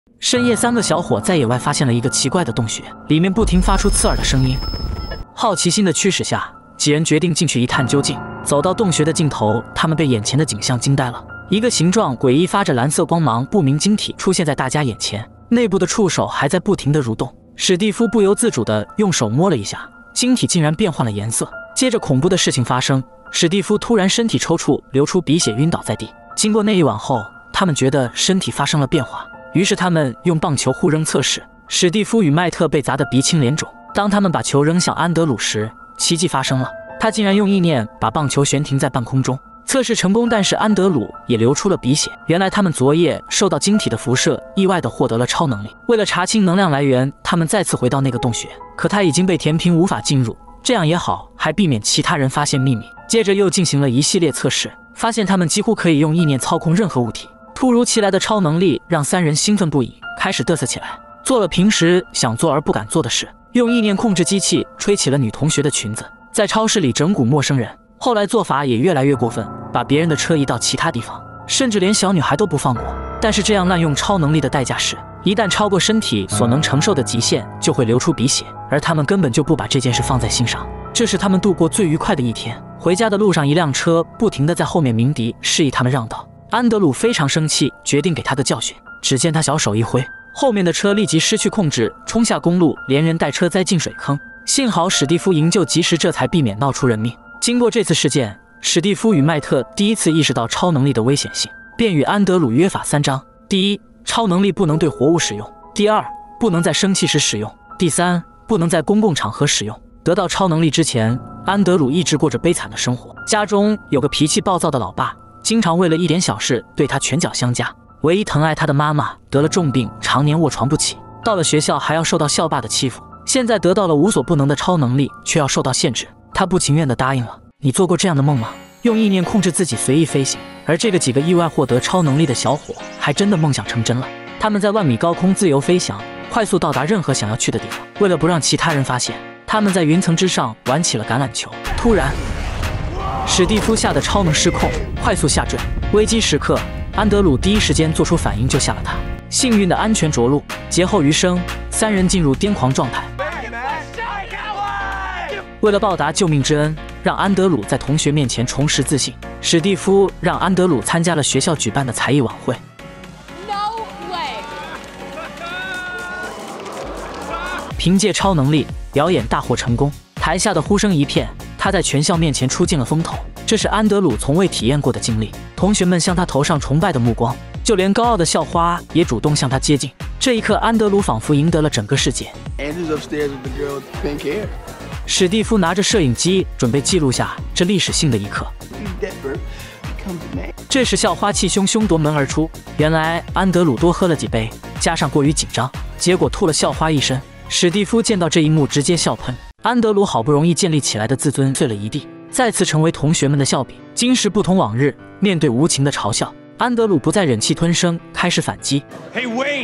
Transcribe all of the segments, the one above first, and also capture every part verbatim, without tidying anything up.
深夜，三个小伙在野外发现了一个奇怪的洞穴，里面不停发出刺耳的声音。好奇心的驱使下，几人决定进去一探究竟。走到洞穴的尽头，他们被眼前的景象惊呆了。一个形状诡异、发着蓝色光芒不明晶体出现在大家眼前，内部的触手还在不停地蠕动。史蒂夫不由自主地用手摸了一下，晶体竟然变换了颜色。接着恐怖的事情发生，史蒂夫突然身体抽搐，流出鼻血，晕倒在地。经过那一晚后，他们觉得身体发生了变化。 于是他们用棒球互扔测试，史蒂夫与麦特被砸得鼻青脸肿。当他们把球扔向安德鲁时，奇迹发生了，他竟然用意念把棒球悬停在半空中。测试成功，但是安德鲁也流出了鼻血。原来他们昨夜受到晶体的辐射，意外地获得了超能力。为了查清能量来源，他们再次回到那个洞穴，可它已经被填平，无法进入。这样也好，还避免其他人发现秘密。接着又进行了一系列测试，发现他们几乎可以用意念操控任何物体。 突如其来的超能力让三人兴奋不已，开始嘚瑟起来，做了平时想做而不敢做的事，用意念控制机器吹起了女同学的裙子，在超市里整蛊陌生人。后来做法也越来越过分，把别人的车移到其他地方，甚至连小女孩都不放过。但是这样滥用超能力的代价是，一旦超过身体所能承受的极限，就会流出鼻血，而他们根本就不把这件事放在心上。这是他们度过最愉快的一天。回家的路上，一辆车不停地在后面鸣笛，示意他们让道。 安德鲁非常生气，决定给他个教训。只见他小手一挥，后面的车立即失去控制，冲下公路，连人带车栽进水坑。幸好史蒂夫营救及时，这才避免闹出人命。经过这次事件，史蒂夫与麦特第一次意识到超能力的危险性，便与安德鲁约法三章：第一，超能力不能对活物使用；第二，不能在生气时使用；第三，不能在公共场合使用。得到超能力之前，安德鲁一直过着悲惨的生活，家中有个脾气暴躁的老爸。 经常为了一点小事对他拳脚相加，唯一疼爱他的妈妈得了重病，常年卧床不起。到了学校还要受到校霸的欺负。现在得到了无所不能的超能力，却要受到限制。他不情愿地答应了。你做过这样的梦吗？用意念控制自己随意飞行。而这个几个意外获得超能力的小伙，还真的梦想成真了。他们在万米高空自由飞翔，快速到达任何想要去的地方。为了不让其他人发现，他们在云层之上玩起了橄榄球。突然， 史蒂夫吓得超能失控，快速下坠。危机时刻，安德鲁第一时间做出反应，救下了他。幸运的安全着陆，劫后余生，三人进入癫狂状态。为了报答救命之恩，让安德鲁在同学面前重拾自信，史蒂夫让安德鲁参加了学校举办的才艺晚会。 No way! 凭借超能力，表演大获成功，台下的呼声一片。 他在全校面前出尽了风头，这是安德鲁从未体验过的经历。同学们向他投上崇拜的目光，就连高傲的校花也主动向他接近。这一刻，安德鲁仿佛赢得了整个世界。史蒂夫拿着摄影机准备记录下这历史性的一刻。这时，校花气汹汹夺门而出。原来安德鲁多喝了几杯，加上过于紧张，结果吐了校花一身。史蒂夫见到这一幕，直接笑喷。 安德鲁好不容易建立起来的自尊碎了一地，再次成为同学们的笑柄。今时不同往日，面对无情的嘲笑，安德鲁不再忍气吞声，开始反击。Hey Wayne！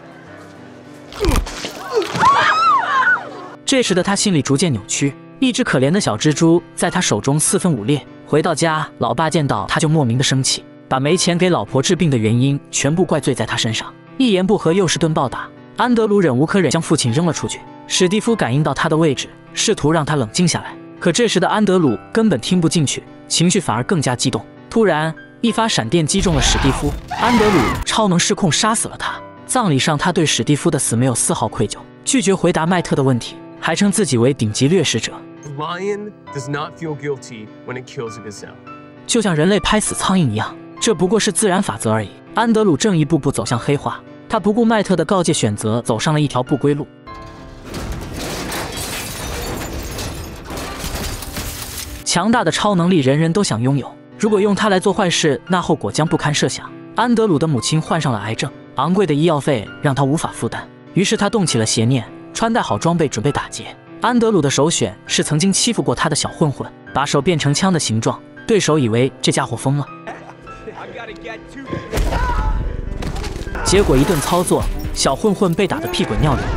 这时的他心里逐渐扭曲，一只可怜的小蜘蛛在他手中四分五裂。回到家，老爸见到他就莫名的生气，把没钱给老婆治病的原因全部怪罪在他身上，一言不合又是顿暴打。安德鲁忍无可忍，将父亲扔了出去。史蒂夫感应到他的位置，试图让他冷静下来。可这时的安德鲁根本听不进去，情绪反而更加激动。突然，一发闪电击中了史蒂夫，安德鲁超能失控杀死了他。葬礼上，他对史蒂夫的死没有丝毫愧疚，拒绝回答麦特的问题，还称自己为顶级掠食者。 Lion does not feel guilty when it kills a gazelle. 就像人类拍死苍蝇一样，这不过是自然法则而已。安德鲁正一步步走向黑化，他不顾麦特的告诫，选择走上了一条不归路。 强大的超能力，人人都想拥有。如果用它来做坏事，那后果将不堪设想。安德鲁的母亲患上了癌症，昂贵的医药费让他无法负担，于是他动起了邪念，穿戴好装备准备打劫。安德鲁的首选是曾经欺负过他的小混混，把手变成枪的形状，对手以为这家伙疯了，结果一顿操作，小混混被打得屁滚尿流。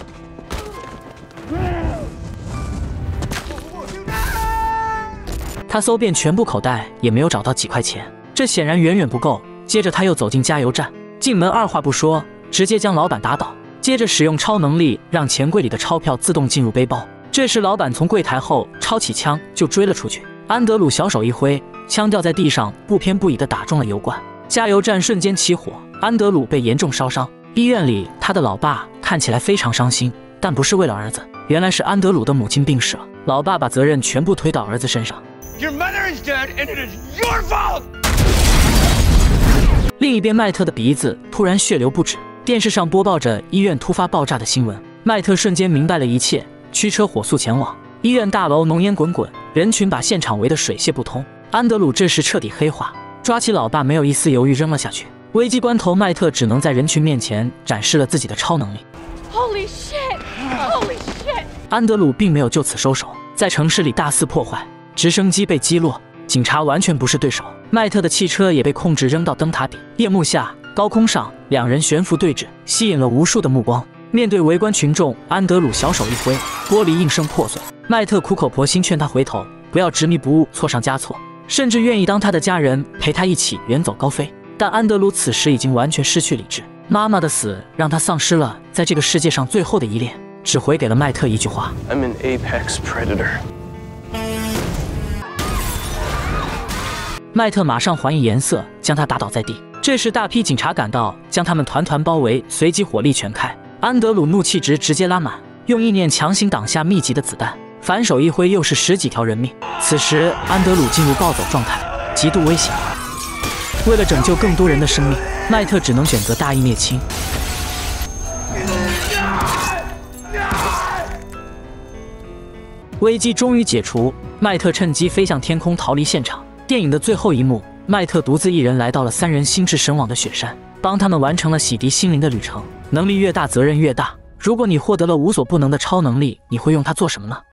他搜遍全部口袋，也没有找到几块钱，这显然远远不够。接着他又走进加油站，进门二话不说， 直接将老板打倒，接着使用超能力让钱柜里的钞票自动进入背包。这时，老板从柜台后抄起枪就追了出去。安德鲁小手一挥，枪掉在地上，不偏不倚地打中了油罐，加油站瞬间起火，安德鲁被严重烧伤。医院里，他的老爸看起来非常伤心，但不是为了儿子，原来是安德鲁的母亲病逝了，老爸把责任全部推到儿子身上。 Your mother is dead, and it is your fault. 另一边，麦特的鼻子突然血流不止，电视上播报着医院突发爆炸的新闻。麦特瞬间明白了一切，驱车火速前往医院大楼，浓烟滚滚，人群把现场围得水泄不通。安德鲁这时彻底黑化，抓起老爸没有一丝犹豫扔了下去。危机关头，麦特只能在人群面前展示了自己的超能力。 Holy shit! Holy shit! 安德鲁并没有就此收手，在城市里大肆破坏，直升机被击落，警察完全不是对手。麦特的汽车也被控制扔到灯塔底。夜幕下，高空上，两人悬浮对峙，吸引了无数的目光。面对围观群众，安德鲁小手一挥，玻璃应声破碎。麦特苦口婆心劝他回头，不要执迷不悟，错上加错，甚至愿意当他的家人，陪他一起远走高飞。但安德鲁此时已经完全失去理智，妈妈的死让他丧失了在这个世界上最后的依恋，只回给了麦特一句话 I'm an apex predator. 麦特马上还以颜色，将他打倒在地。这时大批警察赶到，将他们团团包围，随即火力全开。安德鲁怒气值直接拉满，用意念强行挡下密集的子弹，反手一挥又是十几条人命。此时安德鲁进入暴走状态，极度危险。为了拯救更多人的生命，麦特只能选择大义灭亲。危机终于解除，麦特趁机飞向天空逃离现场。电影的最后一幕，麦特独自一人来到了三人心智神往的雪山，帮他们完成了洗涤心灵的旅程。能力越大，责任越大。如果你获得了无所不能的超能力，你会用它做什么呢？